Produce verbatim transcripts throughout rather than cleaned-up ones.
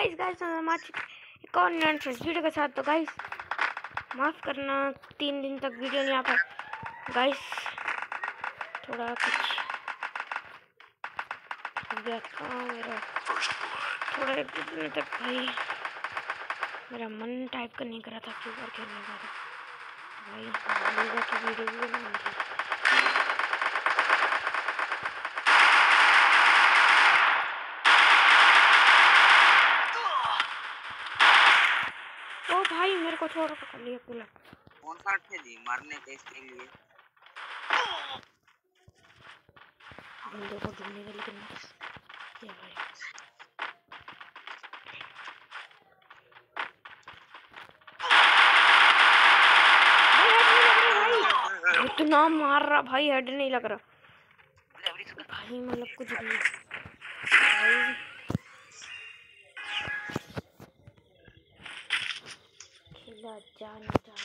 Guys guys हम आज एक और नया वीडियो के साथ। तो गाइस माफ़ करना तीन दिन तक वीडियो नहीं आ पाया गाइस, थोड़ा कुछ हो गया था मेरा, थोड़ा एक दिन तक भाई मेरा मन टाइप का नहीं करा था फ्री फायर खेलने का भाई, की वीडियो भी बनानी थी। ओ भाई मेरे को छोड़ पकड़ लिया पूरा। कौन सा खेली मारने के इसके लिए बंदे को ढूंढने के लिए ये भाई इतना मार रहा भाई, हेड नहीं लग रहा भाई, मतलब कुछ भी भाई। खेला जा नहीं जा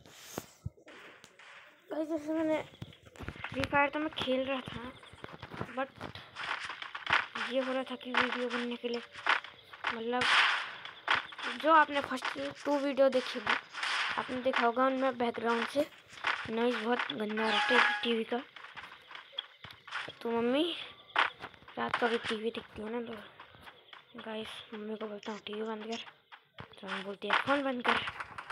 भाई, जैसे मैंने फ्री फायर तो मैं खेल रहा था, बट ये हो रहा था कि वीडियो बनने के लिए, मतलब जो आपने फर्स्ट टू वीडियो देखी थी आपने देखा होगा, उनमें बैकग्राउंड से नॉइज़ बहुत गंदा रहता है टीवी का। तो मम्मी रात को भी टीवी दिखती है ना, तो गाइस मम्मी को बोलता हूँ टीवी बंद कर, तो हम बोलती है फ़ोन बंद कर।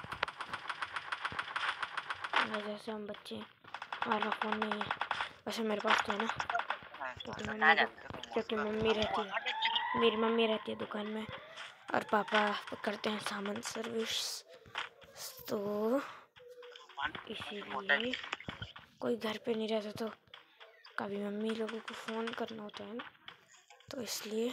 जैसे हम बच्चे हमारा फ़ोन नहीं है, वैसे मेरे पास तो है ना, क्योंकि मम्मी क्योंकि मम्मी रहती है मेरी मम्मी रहती है दुकान में और पापा करते हैं सामान सर्विस, तो इसीलिए कोई घर पे नहीं रहता, तो कभी मम्मी लोगों को फ़ोन करना होता है ना, तो इसलिए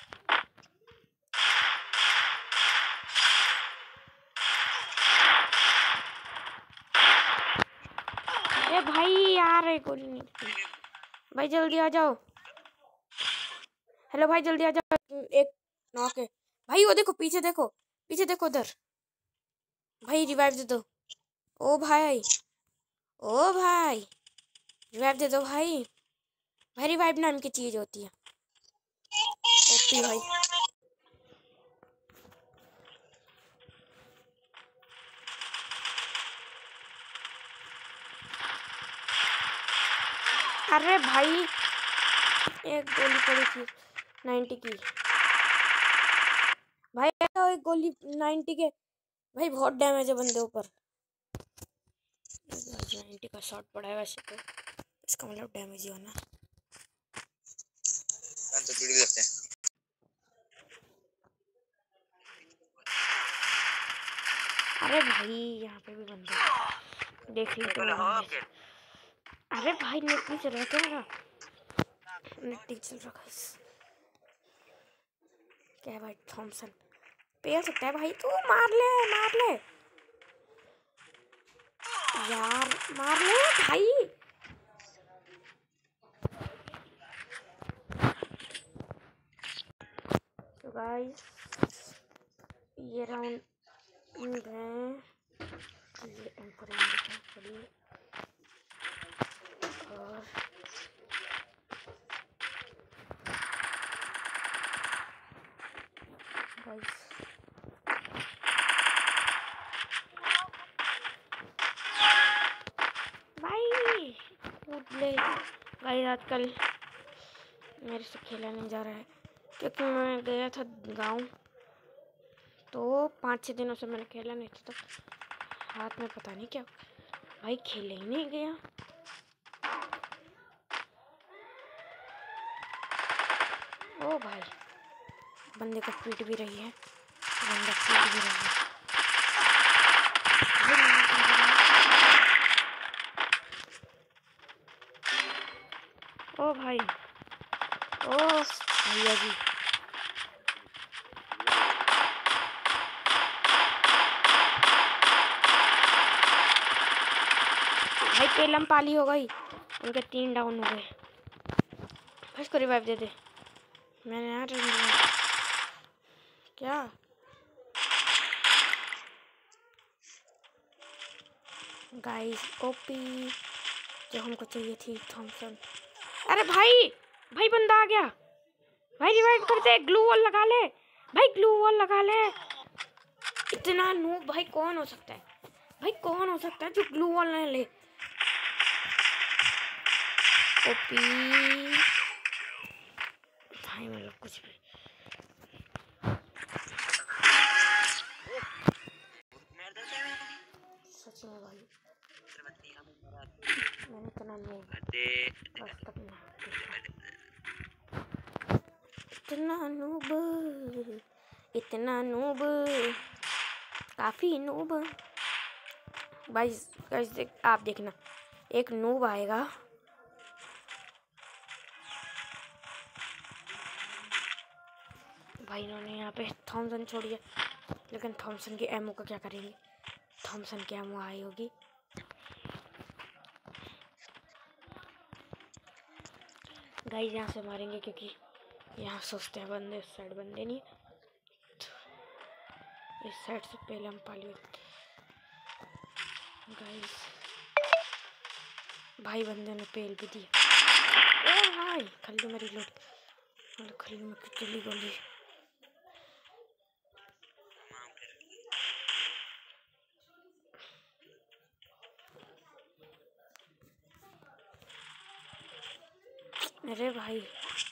अरे भाई यार एक गोली नहीं भाई, जल्दी आ जाओ। हेलो भाई जल्दी आ जाओ, एक नॉक है भाई, वो देखो पीछे, देखो पीछे देखो उधर भाई, रिवाइव दे दो। ओ भाई ओ भाई रिवाइव दे दो भाई, भाई रिवाइव नाम की चीज होती है ओपी भाई। अरे भाई एक गोली पड़ी थी नाइन्टी की भाई, एक गोली नाइन्टी के भाई, बहुत डैमेज है बंदे ऊपर। नाइन्टी का शॉट पड़ा है वैसे तो, इसका मतलब डैमेज ही होना। तो वीडियो देखते हैं। अरे भाई यहाँ पे भी बंदे देख ले तो, अरे भाई नेट नहीं चल रहा क्या मेरा, नेट नहीं चल रहा क्या है भाई। थॉमसन पेल सकता है भाई, तू मार ले मार ले यार, मार ले भाई। तो गाइस ये राउंड गए, ये एंकर पड़ी और गाइस भाई कूद ले गाइस। आजकल मेरे से खेला नहीं जा रहा है, क्योंकि मैं गया था गांव, तो पाँच छः दिनों से मैंने खेला नहीं था, तो हाथ में पता नहीं क्या भाई, खेले ही नहीं गया। ओ भाई बंदे को पीट भी रही है, बंदा पीट भी रही है। ओ भाई ओ भैया जी, भाई पेलम पाली हो गई, उनके तीन डाउन हो गए। इसको रिवाइव दे दे, मैंने यार क्या गाइस ओपी जो हमको चाहिए थी थॉमसन। अरे भाई भाई बंदा आ गया भाई, रिवाइव कर दे, ग्लू वॉल लगा ले भाई ग्लू वॉल लगा ले। इतना नूब भाई कौन हो सकता है? भाई कौन हो सकता है जो ग्लू वॉल नहीं ले? ओपी भाई मतलब कुछ भी। सच में भाई मैंने इतना नूब आज तक नहीं देखा। इतना नूब इतना नूब काफी नूब भाई। गाइस देख, आप देखना एक नूब आएगा। भाई इन्होंने यहाँ पे थॉमसन छोड़ दिया, लेकिन थॉमसन की एमओ का क्या करेंगे? थॉमसन की एमओ आई होगी। गाइस यहाँ से मारेंगे क्योंकि यहाँ सोचते हैं बंदे, उस साइड बंदे नहीं, इस साइड से पहले हम पाली। गाइस भाई बंदे ने पेल भी दिया। ओ भाई खल्लू मेरी लूट, खल्लू में चली गोली। अरे भाई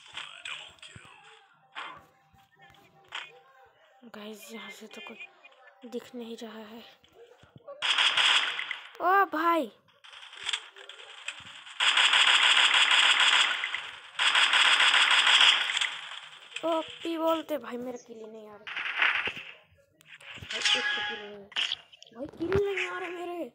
गाइस यहाँ से तो कुछ दिख नहीं रहा है। ओ भाई ओपी बोलते भाई मेरे किल नहीं आ रहे भाई, एक तो किल नहीं भाई, किल नहीं आ रहे मेरे।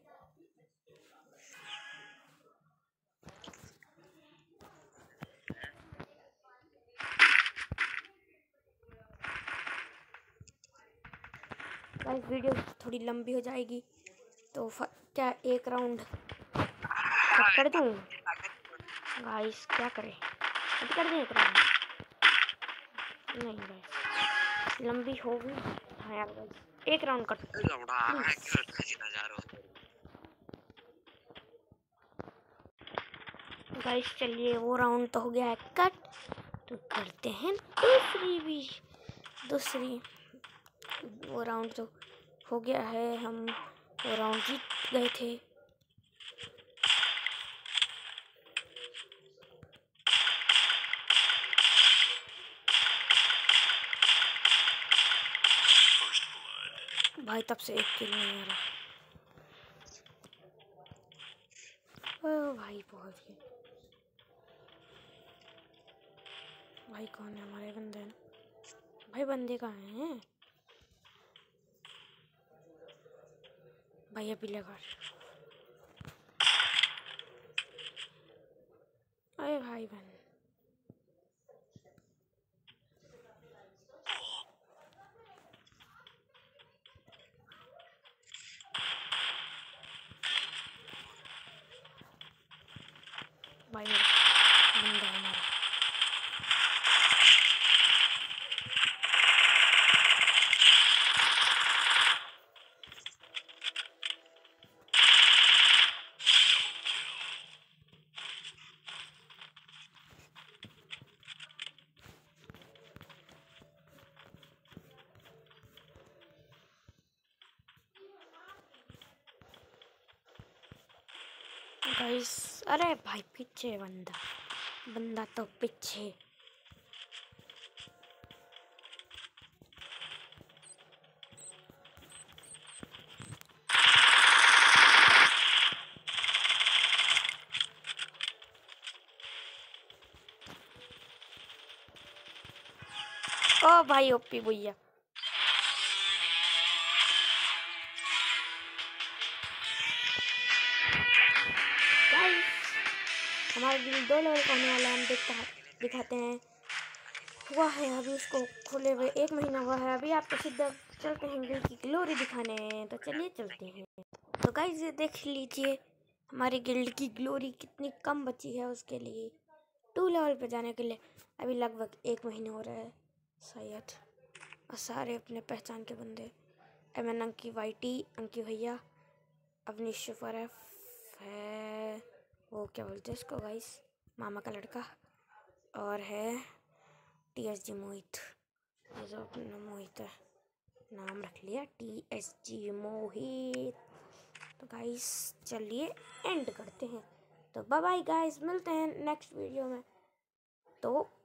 गाइस वीडियो थोड़ी लंबी हो जाएगी तो क्या एक राउंड कट कर दूं? गाइस क्या करें, कट कर दें एक राउंड? नहीं गाइस लंबी होगी। हाँ यार गाइस एक राउंड कट। गाइस चलिए वो राउंड तो हो गया है कट, तो करते हैं दूसरी भी दूसरी वो राउंड तो हो गया है, हम वो राउंड जीत गए थे। भाई तब से एक किल नहीं आ रहा। ओ भाई पहुंच गए। भाई कौन है? हमारे बंदे हैं। भाई बंदे कहाँ हैं? भाई अभी लगा। अरे भाई बहन भाई बंदा है हमारा। गाइस अरे भाई पीछे बंदा बंदा तो पीछे। ओ भाई ओपी भैया हमारे दिल दो लेवल का होने वाला है। हम देखता है दिखाते हैं। हुआ है अभी उसको खोले हुए एक महीना हुआ है अभी। आप तो सीधा चलते हैं गिल्ड की ग्लोरी दिखाने, तो चलिए चलते हैं। तो गाइस ये देख लीजिए हमारी गिल्ड की ग्लोरी कितनी कम बची है। उसके लिए टू लेवल पे जाने के लिए अभी लगभग एक महीने हो रहा है शायद। और सारे अपने पहचान के बंदे, एम एन अंकी, वाईटी अंकी भैया, अवनीश फरफ है, वो क्या बोलते हैं इसको गाइस, मामा का लड़का, और है टी एस जी मोहित। ये जो अपना मोहित है, नाम रख लिया टी एस जी मोहित। तो गाइस चलिए एंड करते हैं। तो बाय बाय गाइस, मिलते हैं नेक्स्ट वीडियो में। तो